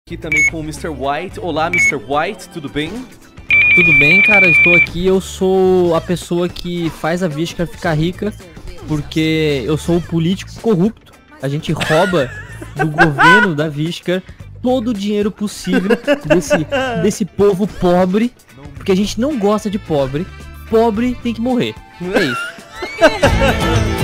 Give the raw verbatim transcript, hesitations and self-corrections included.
Aqui também com o mister White. Olá, mister White, tudo bem? Tudo bem, cara? Estou aqui. Eu sou a pessoa que faz a Vishka ficar rica, porque eu sou o político corrupto. A gente rouba do governo da Vishka todo o dinheiro possível desse, desse povo pobre, porque a gente não gosta de pobre. Pobre tem que morrer. É isso.